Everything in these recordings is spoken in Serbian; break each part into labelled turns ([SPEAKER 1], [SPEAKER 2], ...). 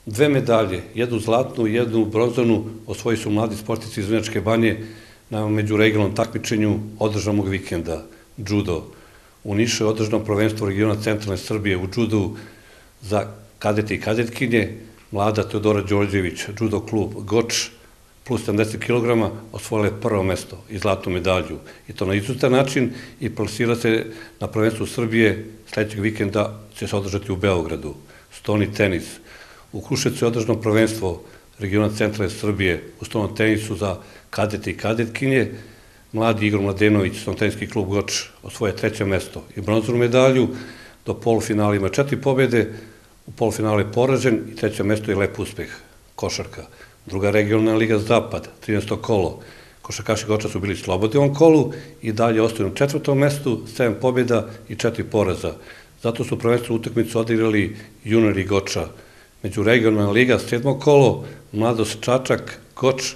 [SPEAKER 1] Dve medalje, jednu zlatnu i jednu bronzanu, osvojili su mladi sportisti iz Vrnjačke Banje na međuregionalnom takmičenju održanog vikenda, judo. U Nišu je održano prvenstvo regiona centralne Srbije u judu za kadete i kadetkinje. Mlada Teodora Đorđević, judo klub Goč, plus 70 kg, osvojila je prvo mesto i zlatnu medalju. I to na izuzetan način i plasira se na prvenstvu Srbije. Sledećeg vikenda će se održati u Beogradu. Stoni tenis. U Kruševcu je održano prvenstvo regiona centralne Srbije u stonom tenisu za kadete i kadetkinje. Mladi Igor Mladenović, stonoteniski klub Goč, osvoje treće mesto i bronzanu medalju. Do polufinala ima 4 pobjede, u polufinale je poražen i treće mesto je lep uspeh, košarka. Druga regionalna liga Zapad, 13. kolo. Košarkaši Goča su bili slobodni u ovom kolu i dalje ostaju na 4. mestu, 7 pobjeda i 4 poraza. Zato su prvenstvenu utakmicu odigrali juniori Goča. Međuregionalna liga, 7. kolo, Mladost Čačak, Goč,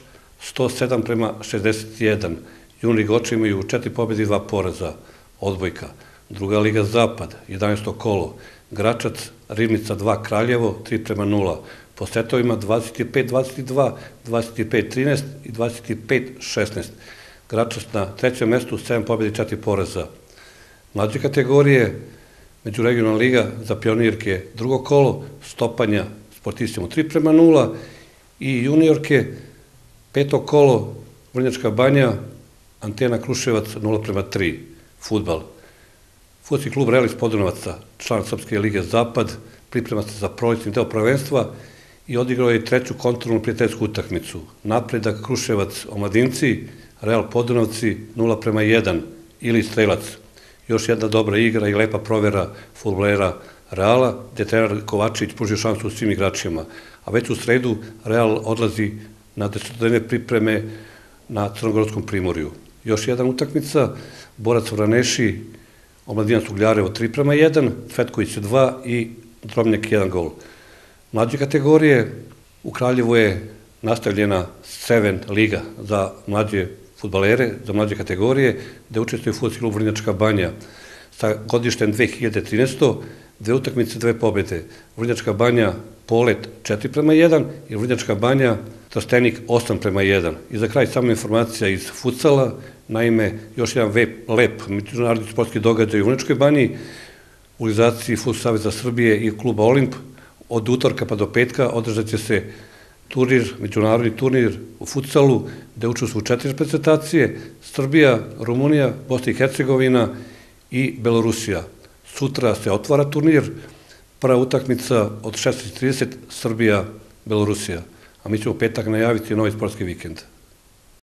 [SPEAKER 1] 107:61. Juniori Goča imaju 4 pobjede i 2 poraza, odbojka. Druga liga Zapad, 11. kolo, Gračac, Rivnica 2, Kraljevo, 3:0. Po setovima 25-22, 25-13 i 25-16. Gračac na trećem mestu, 7 pobjede i 4 poraza. Mlađe kategorije, međuregionalna liga za pionirke, drugo kolo, Stopanja, sportistima 3:0 i juniorke, 5. kolo, Vrnjačka Banja, Antena Kruševac 0:3, fudbal. Fudbalski klub Realis Podunovaca, član Srpske lige Zapad, priprema se za prolećni deo prvenstva i odigrao je treću kontrolnu prijateljsku utakmicu. Napredak Kruševac Omladinci, Real Podunovci 0:1 ili Strelac. Još jedna dobra igra i lepa provera fudbalera Reala, gde trener Kovačević pružio šansu svim igračima. A već u sredu Real odlazi na 10-dnevne pripreme na Crnogorskom primorju. Još jedna utakmica, Borac Vraneši, Omladinac Ugljarevo 3:1, Cvetković 2 i Drobnjak 1 gol. Mlađe kategorije, u Kraljevu je nastavljena Seven liga za mlađe fudbalere, za mlađe kategorije, gde učestvuje fudbalski klub Vrnjačka Banja sa godištem 2013. Dve utakmice, 2 pobjede. Vrnjačka Banja Polet 4:1 i Vrnjačka Banja Trstenik 8:1. I za kraj samo informacija iz futsala, naime, još jedan lep međunarodni sportski događaj u Vrnjačkoj Banji, u organizaciji Futsal saveza Srbije i kluba Olimp. Od utorka pa do petka održat će se turnir, međunarodni turnir u futsalu, gde učestvuju 4 reprezentacije, Srbija, Rumunija, Bosna i Hercegovina i Belorusija. Sutra se otvara turnir, prva utakmica od 16:30, Srbija, Belorusija. A mi ćemo petak najaviti novi sportski vikend.